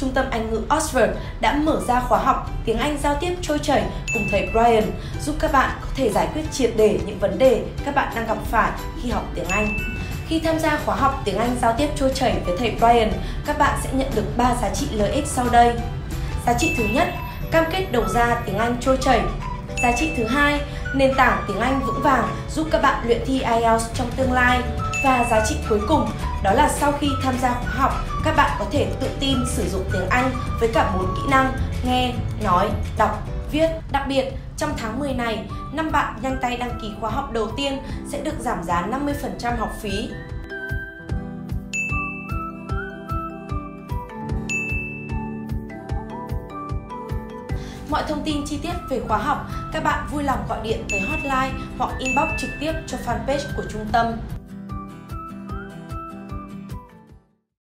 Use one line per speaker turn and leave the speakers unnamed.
Trung tâm Anh ngữ Oxford đã mở ra khóa học tiếng Anh giao tiếp trôi chảy cùng thầy Brian, giúp các bạn có thể giải quyết triệt để những vấn đề các bạn đang gặp phải khi học tiếng Anh. Khi tham gia khóa học tiếng Anh giao tiếp trôi chảy với thầy Brian, các bạn sẽ nhận được 3 giá trị lợi ích sau đây. Giá trị thứ nhất, cam kết đầu ra tiếng Anh trôi chảy. Giá trị thứ hai, nền tảng tiếng Anh vững vàng giúp các bạn luyện thi IELTS trong tương lai. Và giá trị cuối cùng, đó là sau khi tham gia khóa học, các bạn có thể tự tin sử dụng tiếng Anh với cả 4 kỹ năng nghe, nói, đọc, viết. Đặc biệt, trong tháng 10 này, 5 bạn nhanh tay đăng ký khóa học đầu tiên sẽ được giảm giá 50% học phí. Mọi thông tin chi tiết về khóa học, các bạn vui lòng gọi điện tới hotline hoặc inbox trực tiếp cho fanpage của trung tâm.